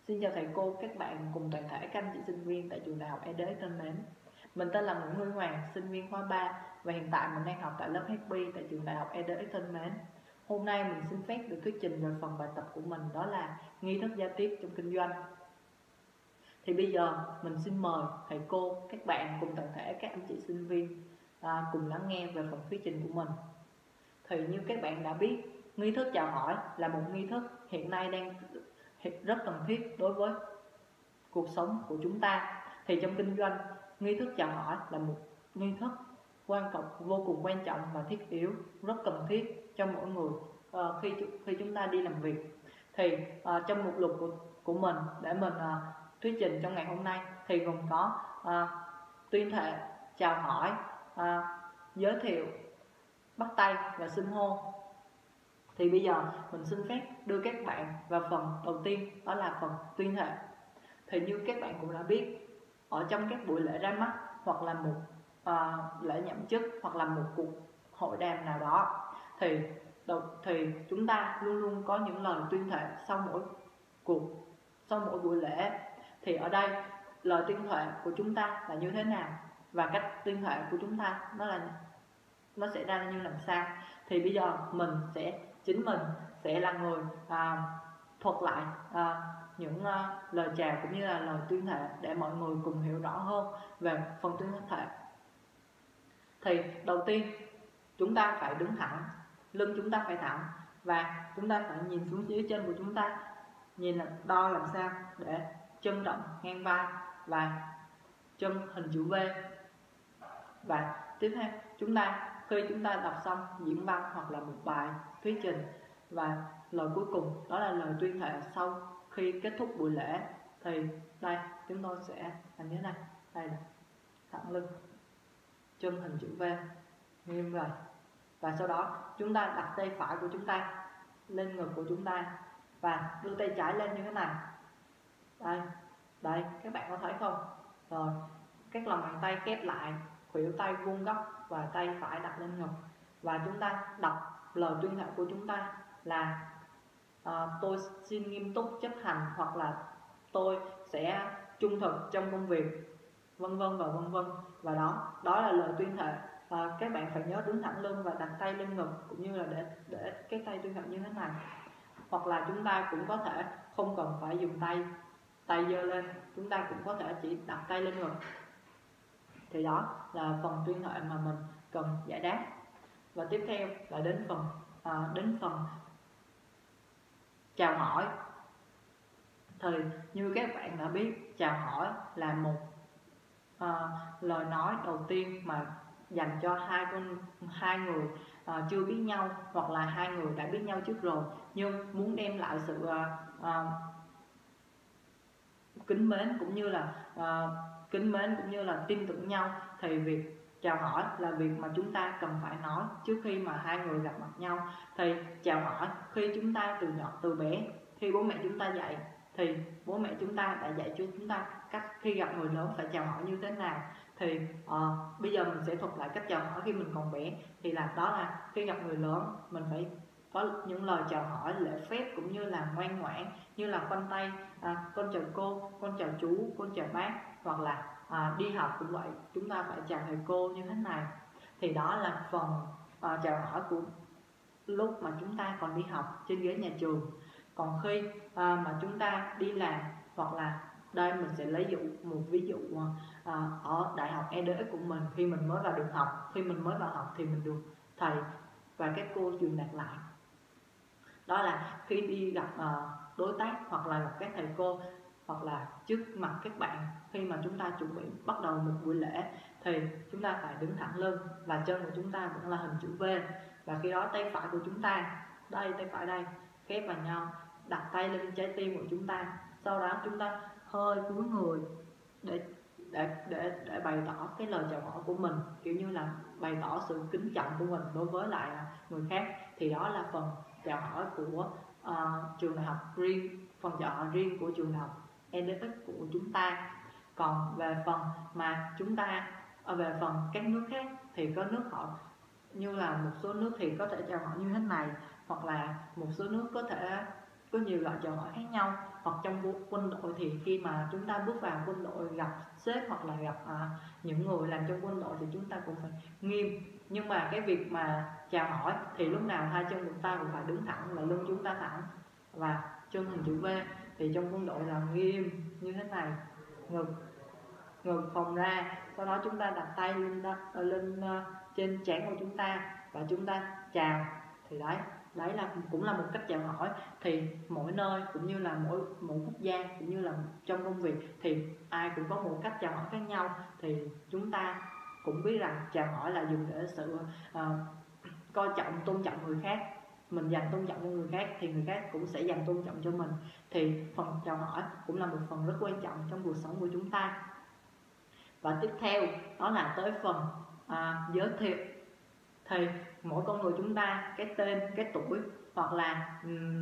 Xin chào thầy cô, các bạn cùng toàn thể các anh chị sinh viên tại trường Đại học EDX thân mến. Mình tên là Nguyễn Huy Hoàng, sinh viên khóa 3 và hiện tại mình đang học tại lớp HP tại trường Đại học EDX thân mến. Hôm nay mình xin phép được thuyết trình về phần bài tập của mình, đó là nghi thức giao tiếp trong kinh doanh. Thì bây giờ mình xin mời thầy cô, các bạn cùng toàn thể các anh chị sinh viên cùng lắng nghe về phần thuyết trình của mình. Thì như các bạn đã biết, nghi thức chào hỏi là một nghi thức hiện nay đang rất cần thiết đối với cuộc sống của chúng ta. Thì trong kinh doanh, nghi thức chào hỏi là một nghi thức vô cùng quan trọng và thiết yếu, rất cần thiết cho mỗi người khi chúng ta đi làm việc. Thì trong mục lục của mình để mình thuyết trình trong ngày hôm nay thì gồm có tuyên thệ, chào hỏi, giới thiệu, bắt tay và xưng hô. Thì bây giờ mình xin phép đưa các bạn vào phần đầu tiên, đó là phần tuyên thệ. Thì như các bạn cũng đã biết, ở trong các buổi lễ ra mắt hoặc là một lễ nhậm chức hoặc là một cuộc hội đàm nào đó thì chúng ta luôn luôn có những lời tuyên thệ sau mỗi buổi lễ. Thì ở đây lời tuyên thệ của chúng ta là như thế nào và cách tuyên thệ của chúng ta nó sẽ ra như làm sao. Thì bây giờ chính mình sẽ là người thuật lại những lời chào cũng như là lời tuyên thệ để mọi người cùng hiểu rõ hơn về phần tuyên thệ. Thì đầu tiên chúng ta phải đứng thẳng, lưng chúng ta phải thẳng và chúng ta phải nhìn xuống dưới chân của chúng ta, nhìn là đo làm sao để chân rộng ngang vai và chân hình chữ V. Và tiếp theo khi chúng ta đọc xong diễn văn hoặc là một bài thuyết trình và lời cuối cùng đó là lời tuyên thệ sau khi kết thúc buổi lễ, thì đây chúng tôi sẽ làm như thế này. Đây là thẳng lưng, chân hình chữ V, nghiêm rồi. Và sau đó chúng ta đặt tay phải của chúng ta lên ngực của chúng ta và đưa tay trái lên như thế này. Đây các bạn có thấy không? Rồi các lòng bàn tay khép lại, khuỷu tay vuông góc và tay phải đặt lên ngực. Và chúng ta đọc lời tuyên thệ của chúng ta là tôi xin nghiêm túc chấp hành, hoặc là tôi sẽ trung thực trong công việc, vân vân và vân vân. Và đó là lời tuyên thệ. Các bạn phải nhớ đứng thẳng lưng và đặt tay lên ngực, cũng như là để cái tay tuyên thệ như thế này. Hoặc là chúng ta cũng có thể không cần phải dùng tay giơ lên, chúng ta cũng có thể chỉ đặt tay lên ngực. Thì đó là phần tuyên thệ mà mình cần giải đáp. Và tiếp theo là đến phần chào hỏi. Thì như các bạn đã biết, chào hỏi là một lời nói đầu tiên mà dành cho hai người chưa biết nhau, hoặc là hai người đã biết nhau trước rồi nhưng muốn đem lại sự kính mến cũng như là tin tưởng nhau. Thì việc chào hỏi là việc mà chúng ta cần phải nói trước khi mà hai người gặp mặt nhau. Thì chào hỏi khi chúng ta từ bé, khi bố mẹ chúng ta dạy thì bố mẹ chúng ta đã dạy cho chúng ta cách khi gặp người lớn phải chào hỏi như thế nào. Thì bây giờ mình sẽ thuật lại cách chào hỏi khi mình còn bé. Thì đó là khi gặp người lớn mình phải có những lời chào hỏi lễ phép cũng như là ngoan ngoãn, như là khoanh tay, con chào cô, con chào chú, con chào bác. Hoặc là đi học cũng vậy, chúng ta phải chào thầy cô như thế này. Thì đó là phần chào hỏi của lúc mà chúng ta còn đi học trên ghế nhà trường. Còn khi mà chúng ta đi làm, hoặc là đây mình sẽ lấy một ví dụ ở đại học EDX của mình. Khi mình mới vào học thì mình được thầy và các cô truyền đạt lại. Đó là khi đi gặp đối tác hoặc là gặp các thầy cô, hoặc là trước mặt các bạn, khi mà chúng ta chuẩn bị bắt đầu một buổi lễ thì chúng ta phải đứng thẳng lưng và chân của chúng ta vẫn là hình chữ V. Và khi đó tay phải của chúng ta, tay phải đây khép vào nhau, đặt tay lên trái tim của chúng ta. Sau đó chúng ta hơi cúi người để bày tỏ cái lời chào hỏi của mình, kiểu như là bày tỏ sự kính trọng của mình đối với lại người khác. Thì đó là phần chào hỏi của trường đại học riêng, phần chào hỏi riêng của trường đại học EDX của chúng ta. Còn về phần các nước khác thì có nước họ, như là một số nước thì có thể chào hỏi như thế này, hoặc là một số nước có thể có nhiều loại chào hỏi khác nhau. Hoặc trong quân đội thì khi mà chúng ta bước vào quân đội gặp sếp hoặc là gặp những người làm trong quân đội thì chúng ta cũng phải nghiêm. Nhưng mà cái việc mà chào hỏi thì lúc nào hai chân chúng ta cũng phải đứng thẳng và lưng chúng ta thẳng và chân hình chữ V. Thì trong quân đội là nghiêm như thế này, ngực phồng ra, sau đó chúng ta đặt tay lên trên trán của chúng ta và chúng ta chào. Thì đấy là cũng là một cách chào hỏi. Thì mỗi nơi cũng như là mỗi quốc gia cũng như là trong công việc thì ai cũng có một cách chào hỏi khác nhau. Thì chúng ta cũng biết rằng chào hỏi là dùng để sự coi trọng, tôn trọng người khác. Mình dành tôn trọng cho người khác thì người khác cũng sẽ dành tôn trọng cho mình. Thì phần chào hỏi cũng là một phần rất quan trọng trong cuộc sống của chúng ta. Và tiếp theo đó là tới phần giới thiệu. Thì mỗi con người chúng ta, cái tên, cái tuổi hoặc là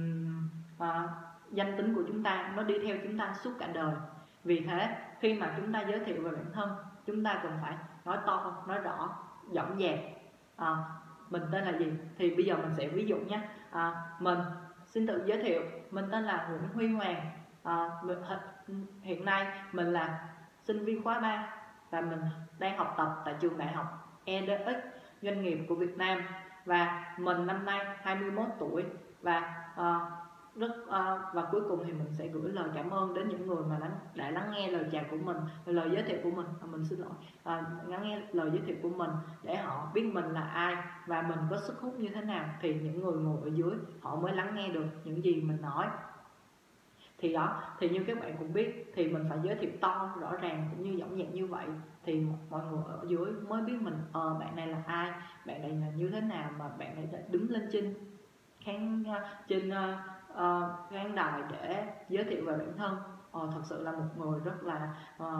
danh tính của chúng ta nó đi theo chúng ta suốt cả đời. Vì thế khi mà chúng ta giới thiệu về bản thân, chúng ta cần phải nói to, nói rõ, dõng dạc. Mình tên là gì? Thì bây giờ mình sẽ ví dụ nhé. Mình xin tự giới thiệu, mình tên là Nguyễn Huy Hoàng. Hiện nay mình là sinh viên khóa 3 và mình đang học tập tại trường đại học EDX doanh nghiệp của Việt Nam. Và mình năm nay 21 tuổi và và cuối cùng thì mình sẽ gửi lời cảm ơn đến những người mà đã lắng nghe lời chào của mình, lời giới thiệu của mình. Mình xin lỗi, lắng nghe lời giới thiệu của mình để họ biết mình là ai và mình có sức hút như thế nào, thì những người ngồi ở dưới họ mới lắng nghe được những gì mình nói. Thì như các bạn cũng biết thì mình phải giới thiệu to, rõ ràng cũng như dõng dạc như vậy thì mọi người ở dưới mới biết mình bạn này là ai, bạn này là như thế nào mà bạn này đã đứng lên trên khán đài để giới thiệu về bản thân. Thật sự là một người rất là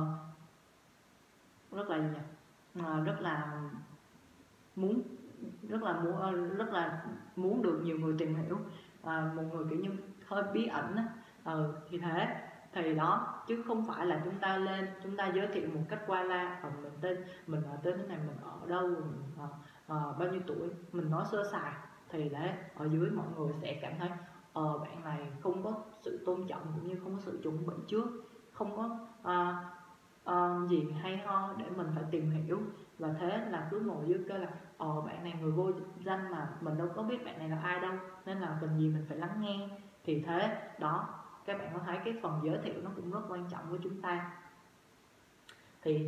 muốn được nhiều người tìm hiểu, một người kiểu như hơi bí ẩn á. Thì thế thì đó, chứ không phải là chúng ta lên chúng ta giới thiệu một cách qua la, mình là tên thế này, mình ở đâu, mình bao nhiêu tuổi, mình nói sơ sài. Thì đấy, ở dưới mọi người sẽ cảm thấy bạn này không có sự tôn trọng cũng như không có sự chuẩn bị trước, không có gì hay ho để mình phải tìm hiểu. Và thế là cứ ngồi dưới kêu là bạn này người vô danh mà mình đâu có biết bạn này là ai đâu, nên là cần gì mình phải lắng nghe. Thì thế đó, các bạn có thấy cái phần giới thiệu nó cũng rất quan trọng với chúng ta. Thì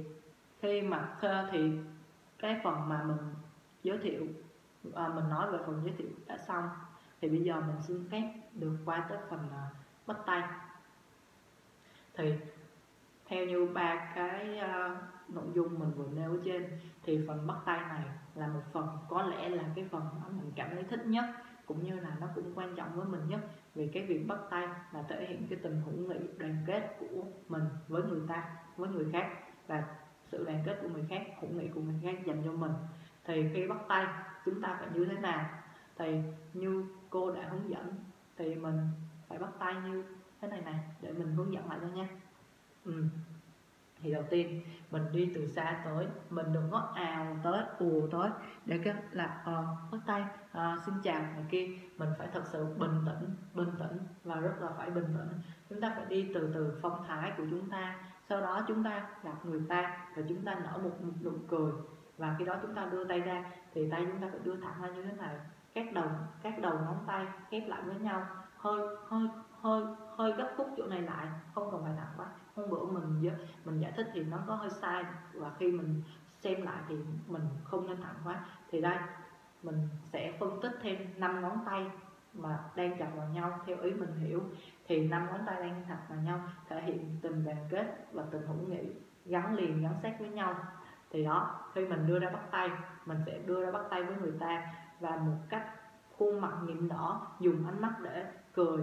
cái phần mà mình giới thiệu, mình nói về phần giới thiệu đã xong, thì bây giờ mình xin phép được qua tới phần bắt tay. Thì theo như ba cái nội dung mình vừa nêu ở trên thì phần bắt tay này là một phần có lẽ là cái phần mà mình cảm thấy thích nhất, cũng như là nó cũng quan trọng với mình nhất. Vì cái việc bắt tay là thể hiện cái tình hữu nghị, đoàn kết của mình với người khác, và sự đoàn kết của người khác, hữu nghị của người khác dành cho mình. Thì khi bắt tay chúng ta phải như thế nào? Thì như cô đã hướng dẫn thì mình phải bắt tay như thế này để mình hướng dẫn lại cho nha. Thì đầu tiên mình đi từ xa tới, mình đừng có ào tới, ùa tới để cái là bắt tay, xin chào này kia. Mình phải thật sự bình tĩnh và rất là phải bình tĩnh. Chúng ta phải đi từ từ phong thái của chúng ta, sau đó chúng ta gặp người ta và chúng ta nở một nụ cười. Và khi đó chúng ta đưa tay ra thì tay chúng ta phải đưa thẳng ra như thế này, các đầu ngón tay khép lại với nhau, hơi gấp khúc chỗ này lại, không cần phải thẳng quá. Hôm bữa mình giải thích thì nó có hơi sai, và khi mình xem lại thì mình không nên thẳng quá. Thì đây mình sẽ phân tích thêm 5 ngón tay mà đang chặt vào nhau theo ý mình hiểu. Thì 5 ngón tay đang chặt vào nhau thể hiện tình đoàn kết và tình hữu nghị gắn liền, gắn sát với nhau. Thì đó, khi mình đưa ra bắt tay, mình sẽ đưa ra bắt tay với người ta và một cách khuôn mặt nhịn đỏ, dùng ánh mắt để cười,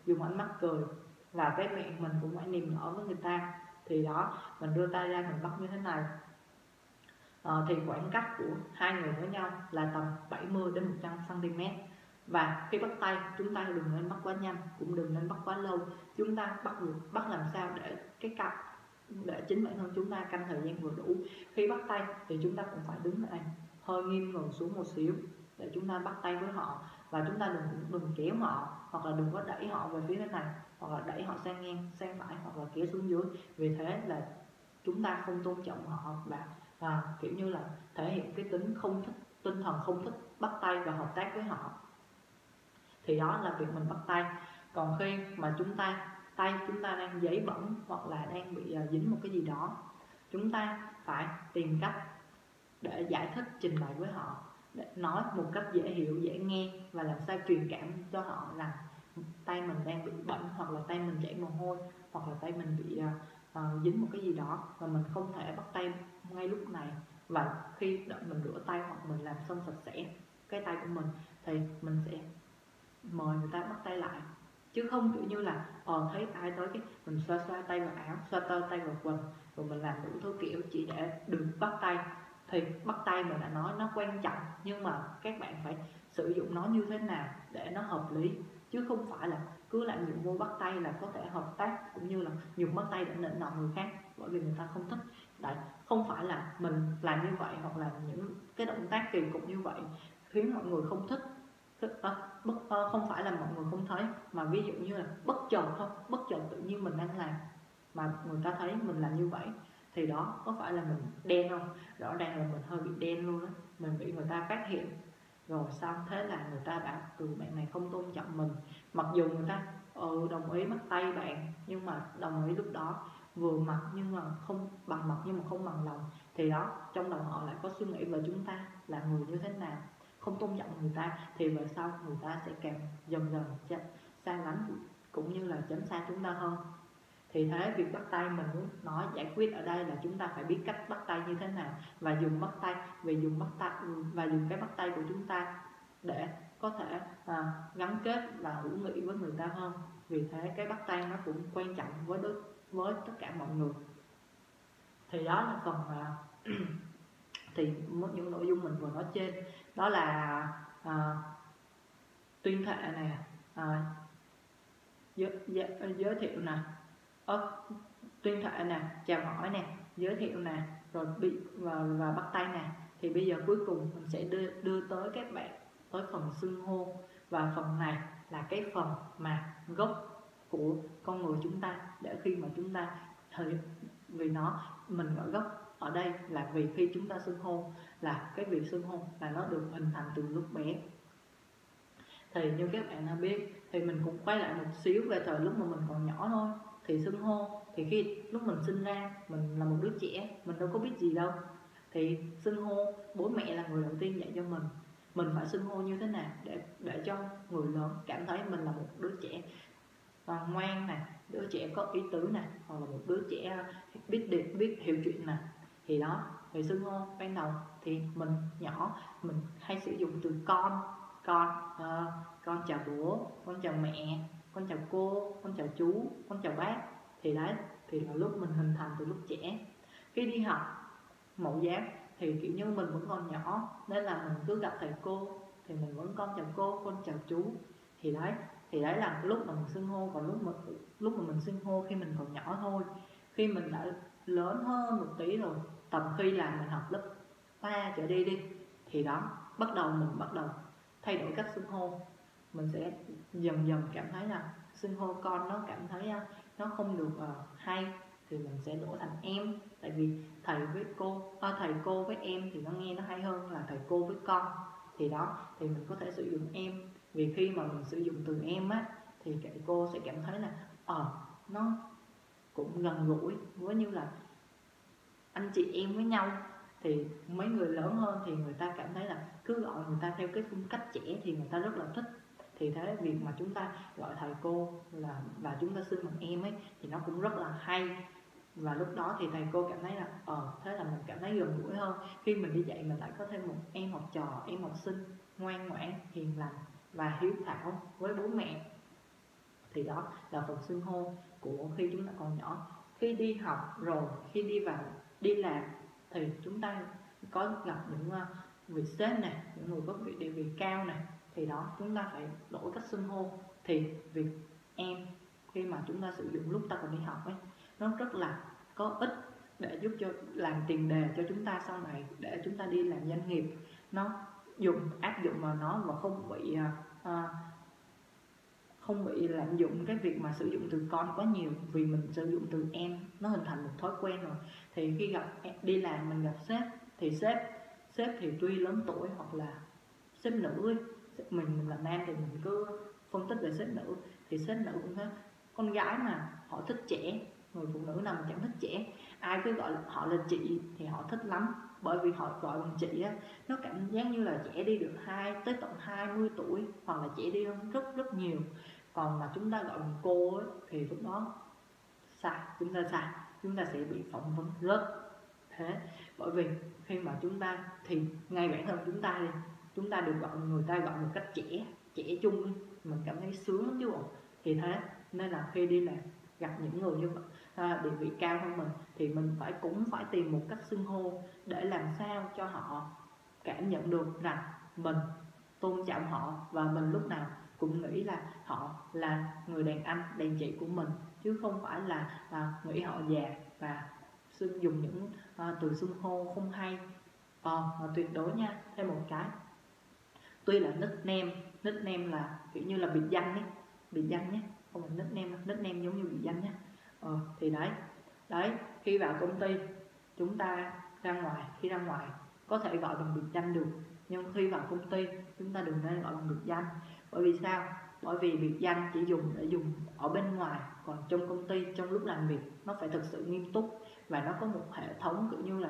và cái miệng mình cũng phải niềm nở với người ta. Thì đó, mình đưa tay ra mình bắt như thế này. Thì khoảng cách của hai người với nhau là tầm 70 đến 100 cm. Và khi bắt tay chúng ta đừng nên bắt quá nhanh, cũng đừng nên bắt quá lâu. Chúng ta bắt làm sao để chính bản thân chúng ta canh thời gian vừa đủ. Khi bắt tay thì chúng ta cũng phải đứng lại hơi nghiêng người xuống một xíu để chúng ta bắt tay với họ. và chúng ta đừng kéo họ, hoặc là đừng có đẩy họ về phía bên này, hoặc là đẩy họ sang ngang sang phải, hoặc là kéo xuống dưới. Vì thế là chúng ta không tôn trọng họ, và kiểu như là thể hiện cái tính không thích, tinh thần không thích bắt tay và hợp tác với họ, thì đó là việc mình bắt tay. Còn khi mà tay chúng ta đang giấy bẩn hoặc là đang bị dính một cái gì đó, chúng ta phải tìm cách để giải thích, trình bày với họ, để nói một cách dễ hiểu, dễ nghe, và làm sao truyền cảm cho họ rằng tay mình đang bị bẩn, hoặc là tay mình chảy mồ hôi, hoặc là tay mình bị dính một cái gì đó, và mình không thể bắt tay ngay lúc này. Và khi đợi mình rửa tay hoặc mình làm xong sạch sẽ cái tay của mình, thì mình sẽ mời người ta bắt tay lại, chứ không kiểu như là thấy ai tới cái mình xoa tay vào áo, xoa tay vào quần, rồi mình làm đủ thứ kiểu chỉ để được bắt tay. Thì bắt tay mình đã nói nó quan trọng, nhưng mà các bạn phải sử dụng nó như thế nào để nó hợp lý, chứ không phải là cứ làm dụng vô bắt tay là có thể hợp tác, cũng như là dùng bắt tay để nịnh nọt người khác, bởi vì người ta không thích. Đấy, không phải là mình làm như vậy hoặc là những cái động tác kỳ cục như vậy khiến mọi người không thích. Không phải là mọi người không thấy, mà ví dụ như là bất chợt thôi, bất chợt tự nhiên mình đang làm mà người ta thấy mình làm như vậy, thì đó có phải là mình đen không? Rõ ràng là mình hơi bị đen luôn đó, mình bị người ta phát hiện rồi xong, thế là người ta bảo bạn này không tôn trọng mình. Mặc dù người ta đồng ý bắt tay bạn, nhưng mà đồng ý lúc đó vừa mặt nhưng mà không bằng mặt, nhưng mà không bằng lòng, thì đó trong đầu họ lại có suy nghĩ về chúng ta là người như thế nào, không tôn trọng người ta, thì về sau người ta sẽ càng dần xa lánh, cũng như là tránh xa chúng ta hơn. Thì thế việc bắt tay mình muốn nói giải quyết ở đây là chúng ta phải biết cách bắt tay như thế nào, và dùng bắt tay, và dùng cái bắt tay của chúng ta để có thể gắn kết và hữu nghị với người ta hơn. Vì thế cái bắt tay nó cũng quan trọng với tất cả mọi người. Thì đó là phần thì những nội dung mình vừa nói trên, đó là tuyên thệ nè, giới thiệu nè, tuyên thệ nè, chào hỏi nè, giới thiệu nè, rồi và bắt tay nè. Thì bây giờ cuối cùng mình sẽ đưa tới các bạn tới phần xưng hô, và phần này là cái phần mà gốc của con người chúng ta, để khi mà chúng ta mình gọi gốc ở đây là vì khi chúng ta xưng hô, là cái việc xưng hô là nó được hình thành từ lúc bé. Thì như các bạn đã biết, thì mình cũng quay lại một xíu về thời lúc mà mình còn nhỏ thôi. Thì xưng hô, thì khi lúc mình sinh ra, mình là một đứa trẻ, mình đâu có biết gì đâu. Thì xưng hô, bố mẹ là người đầu tiên dạy cho mình phải xưng hô như thế nào để cho người lớn cảm thấy mình là một đứa trẻ ngoan nè, đứa trẻ có ý tứ nè, hoặc là một đứa trẻ biết hiểu chuyện nè. Thì đó, về xưng hô ban đầu thì mình nhỏ, mình hay sử dụng từ con chào bố, con chào mẹ, con chào cô, con chào chú, con chào bác. Thì đấy, thì là lúc mình hình thành từ lúc trẻ. Khi đi học mẫu giáo thì kiểu như mình vẫn còn nhỏ, nên là mình cứ gặp thầy cô thì mình vẫn con chào cô, con chào chú. Thì đấy là lúc mà mình xưng hô. Còn lúc mà mình xưng hô khi mình còn nhỏ thôi. Khi mình đã lớn hơn một tí rồi, tầm khi là mình học lớp 3 trở đi thì đó, mình bắt đầu thay đổi cách xưng hô. Mình sẽ dần cảm thấy là xưng hô con nó cảm thấy nó không được hay, thì mình sẽ đổi thành em. Tại vì thầy cô với em thì nó nghe nó hay hơn là thầy cô với con. Thì đó, thì mình có thể sử dụng em. Vì khi mà mình sử dụng từ em á, thì thầy cô sẽ cảm thấy là nó cũng gần gũi, với như là anh chị em với nhau. Thì mấy người lớn hơn thì người ta cảm thấy là cứ gọi người ta theo cái phong cách trẻ thì người ta rất là thích. Thì thế việc mà chúng ta gọi thầy cô và chúng ta xưng bằng em ấy, thì nó cũng rất là hay. Và lúc đó thì thầy cô cảm thấy là thế là mình cảm thấy gần gũi hơn. Khi mình đi dạy mình lại có thêm một em học trò, em học sinh ngoan ngoãn, hiền lành và hiếu thảo với bố mẹ. Thì đó là phần xưng hô của khi chúng ta còn nhỏ. Khi đi học rồi, khi đi làm thì chúng ta có gặp những vị sếp này, những người có địa vị cao này, thì đó chúng ta phải đổi cách xưng hô. Thì việc em khi mà chúng ta sử dụng lúc ta còn đi học ấy, nó rất là có ích để giúp cho làm tiền đề cho chúng ta sau này, để chúng ta đi làm doanh nghiệp, nó áp dụng vào nó và không bị không bị lạm dụng cái việc mà sử dụng từ con quá nhiều, vì mình sử dụng từ em nó hình thành một thói quen rồi. Thì khi đi làm mình gặp sếp thì sếp thì tuy lớn tuổi hoặc là sếp nữ ấy, mình là nam thì mình cứ phân tích về sếp nữ, thì sếp nữ cũng thế, con gái mà họ thích trẻ, người phụ nữ nào mà chẳng thích trẻ, ai cứ gọi họ là chị thì họ thích lắm, bởi vì họ gọi bằng chị á, nó cảm giác như là trẻ đi được tới tận 20 tuổi hoặc là trẻ đi hơn rất rất nhiều. Còn mà chúng ta gọi bằng cô ấy, thì lúc đó sai, chúng ta sẽ bị phỏng vấn rớt. Thế bởi vì khi mà chúng ta thì ngay bản thân chúng ta đi, chúng ta được gọi, người ta gọi một cách trẻ trung, mình cảm thấy sướng lắm chứ bộ. Thì thế nên là khi đi làm gặp những người như vậy, địa vị cao hơn mình, thì mình cũng phải tìm một cách xưng hô để làm sao cho họ cảm nhận được rằng mình tôn trọng họ, và mình lúc nào cũng nghĩ là họ là người đàn anh đàn chị của mình, chứ không phải là nghĩ họ già và dùng những từ xưng hô không hay. Tuyệt đối nha. Thêm một cái, tuy là nickname là kiểu như là biệt danh ấy, biệt danh nhé, không phải nickname giống như biệt danh nhé. Thì đấy khi vào công ty chúng ta khi ra ngoài có thể gọi bằng biệt danh được, nhưng khi vào công ty chúng ta đừng nên gọi bằng biệt danh. Bởi vì sao? Bởi vì biệt danh chỉ dùng để dùng ở bên ngoài, còn trong công ty, trong lúc làm việc nó phải thực sự nghiêm túc và nó có một hệ thống kiểu như là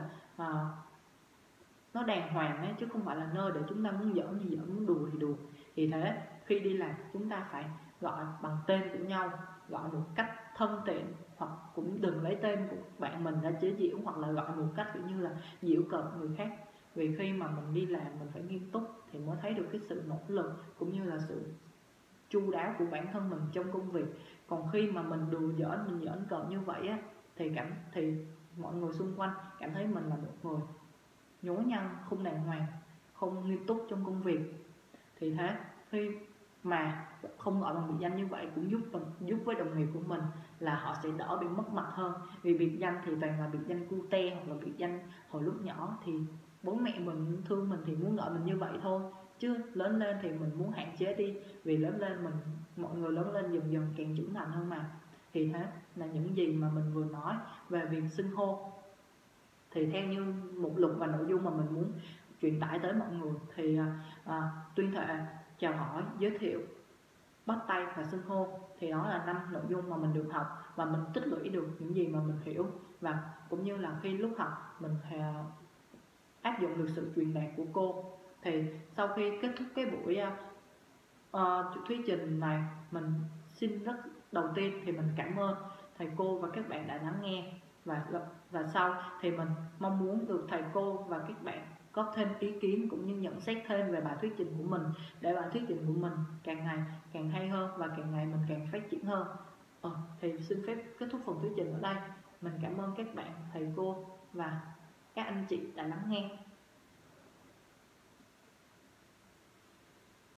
nó đàng hoàng ấy, chứ không phải là nơi để chúng ta muốn giỡn gì giỡn, muốn đùa thì đùa. Thì thế khi đi làm chúng ta phải gọi bằng tên của nhau, gọi một cách thân tiện, hoặc cũng đừng lấy tên của bạn mình ra chế giễu, hoặc là gọi một cách kiểu như là giễu cợt người khác. Vì khi mà mình đi làm mình phải nghiêm túc thì mới thấy được cái sự nỗ lực cũng như là sự chu đáo của bản thân mình trong công việc. Còn khi mà mình đùa giỡn, mình giỡn cợt như vậy á, thì mọi người xung quanh cảm thấy mình là một người nhố nhăng, không đàng hoàng, không nghiêm túc trong công việc. Thì thế khi mà không gọi bằng biệt danh như vậy cũng giúp với đồng nghiệp của mình là họ sẽ đỡ bị mất mặt hơn. Vì biệt danh thì toàn là biệt danh cute, hoặc là biệt danh hồi lúc nhỏ thì bố mẹ mình thương mình thì muốn gọi mình như vậy thôi, chứ lớn lên thì mình muốn hạn chế đi, vì lớn lên mọi người lớn lên dần dần càng trưởng thành hơn mà. Thì thế là những gì mà mình vừa nói về việc xưng hô. Thì theo như mục lục và nội dung mà mình muốn truyền tải tới mọi người thì tuyên thệ, chào hỏi, giới thiệu, bắt tay và xưng hô, thì đó là 5 nội dung mà mình được học và mình tích lũy được những gì mà mình hiểu, và cũng như là khi lúc học mình áp dụng được sự truyền đạt của cô. Thì sau khi kết thúc cái buổi thuyết trình này, mình xin đầu tiên thì mình cảm ơn thầy cô và các bạn đã lắng nghe, và sau thì mình mong muốn được thầy cô và các bạn có thêm ý kiến cũng như nhận xét thêm về bài thuyết trình của mình, để bài thuyết trình của mình càng ngày càng hay hơn và càng ngày mình càng phát triển hơn. Thì xin phép kết thúc phần thuyết trình ở đây. Mình cảm ơn các bạn, thầy cô và các anh chị đã lắng nghe.